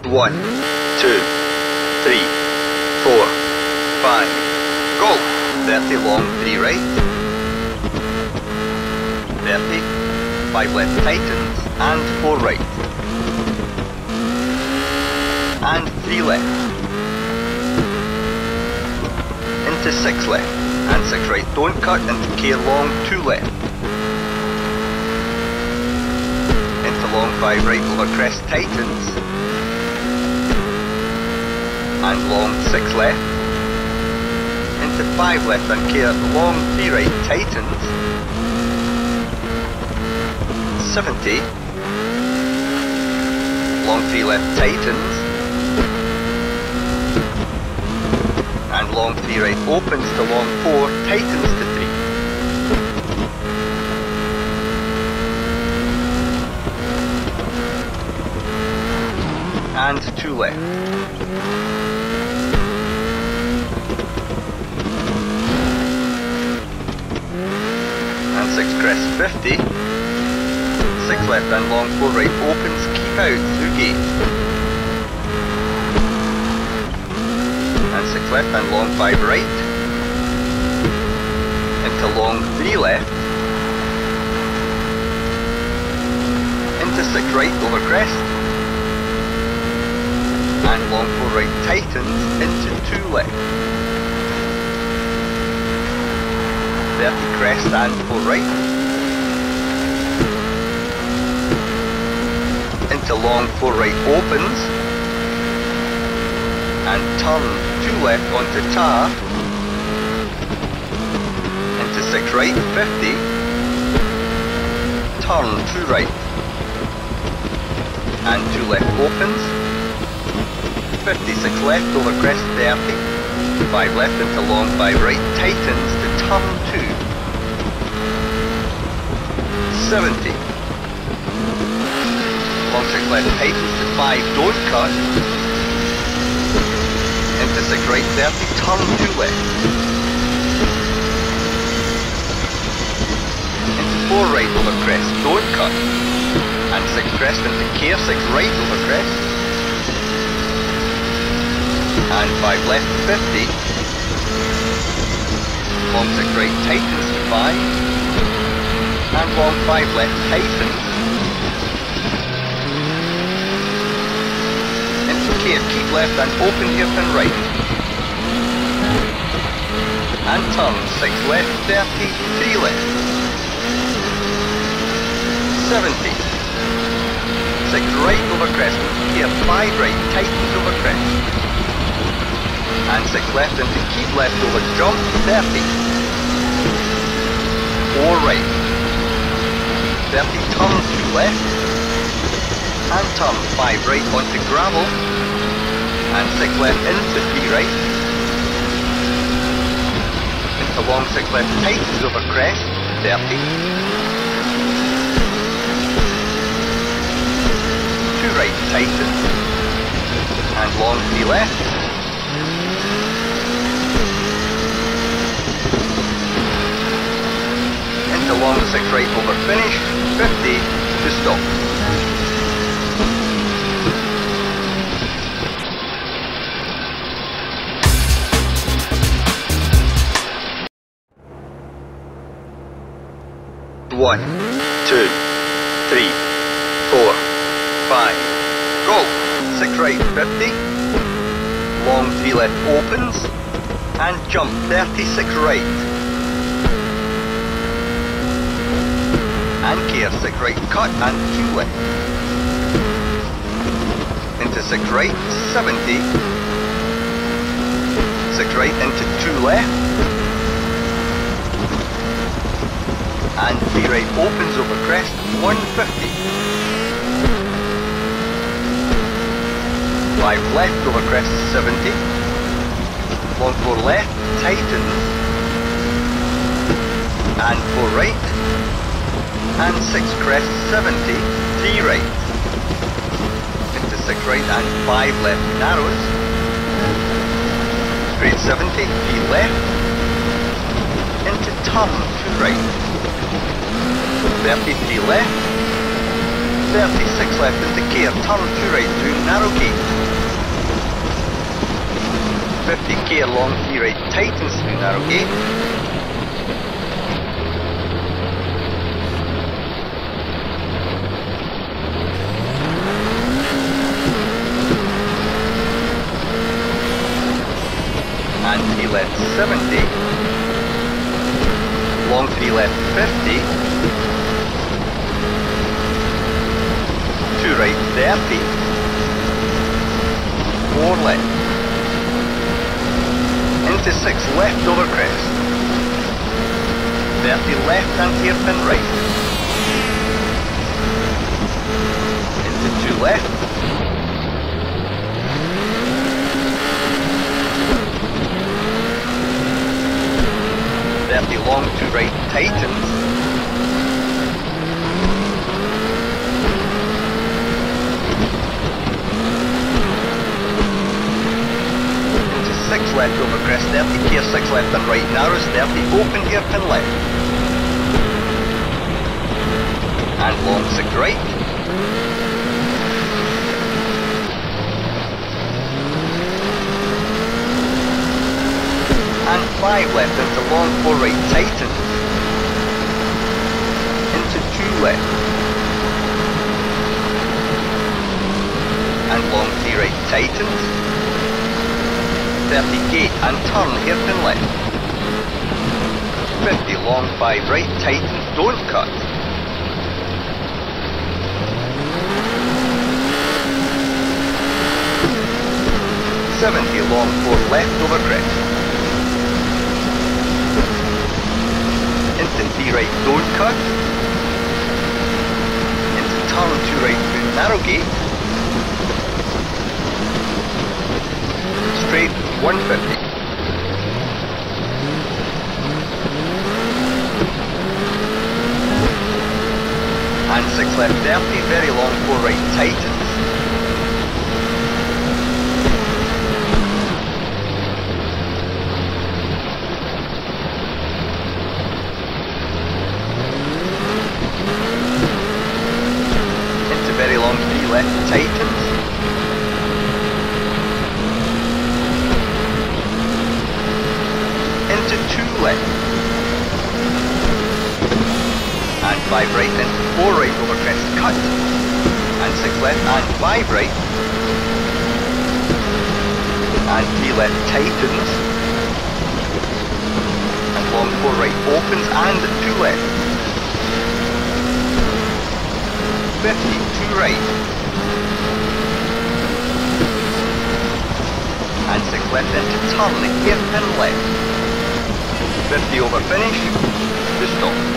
1, 2, 3, 4, 5, go! 30 long, 3 right. 30, 5 left tightens, and 4 right. And 3 left. Into 6 left, and 6 right. Don't cut, into K long, 2 left. Into long 5 right over crest tightens. And long 6 left. Into 5 left and K long 3 right tightens. 70. Long 3 left tightens. And long 3 right opens to long 4, tightens to 3. And 2 left. And 6 crest 50. 6 left and long 4 right opens, keep out through gate. And 6 left and long 5 right. Into long 3 left. Into 6 right over crest. And long 4 right tightens into 2 left. 30 crest and 4 right. Into long 4 right opens. And turn 2 left onto tar. Into 6 right, 50. Turn 2 right. And 2 left opens. 56 left over crest 30. 5 left into long 5 right, tightens to turn 2. 70. Long 6 left tightens to 5, don't cut. Into 6 right 30, turn 2 left. Into 4 right over crest, don't cut. And 6 crest into K, 6 right over crest. And 5 left 50. Long 6 right tightens to 5. And long 5 left tightens. Keep left and open hairpin right. And turn 6 left, 30, 3 left. 70. 6 right over crest, here 5 right, tightens over crest. And 6 left into keep left over jump, 30. 4 right. 30 turn 2 left. And turn 5 right onto gravel. And 6 left into 3 right. Into long 6 left tightens over crest, 30. 2 right tightens. And long 3 left. Into long 6 right over finish, 50 to stop. One, 2, 3, 4, 5, go! 6 right, 50. Long 3 left opens. And jump, 36 right. And care, 6 right cut and 2 left. Into 6 right, 70. 6 right into 2 left. And 3 right opens over crest, 150. 5 left over crest, 70. Long 4 left, tightens. And 4 right. And 6 crest, 70. 3 right. Into 6 right and 5 left, narrows. Straight 70, 3 left. Into turn 2 right. 33 left, 36 left into gear, turn 2 right through narrow gate. 50 gear long 3 right tightens through narrow gate. And 3 left 70. Long 3 left 50. 2 right 30. 4 left. Into 6 left over crest. 30 left and hairpin right. Into 2 left. Long 2 right tightens. Into 6 left over crest, 30 gear 6 left and right narrows, 30 open hairpin left. And long 6 right. And 5 left into long 4 right tightens. Into 2 left. And long 3 right tightens. 30 gate and turn hairpin left. 50 long 5 right tightens, don't cut. 70 long 4 left over crest. Into 3 right, don't cut. Into turn 2 right through narrow gate. Straight 150. And 6 left 30, very long 4 right tightens. Very long 3 left tightens. Into 2 left. And 5 right and 4 right over crest cut. And 6 left and 5 right. And 3 left tightens. And long 4 right opens and 2 left. 50, 2 right. And 6 left into turn, hairpin left. 50 over finish, to stop.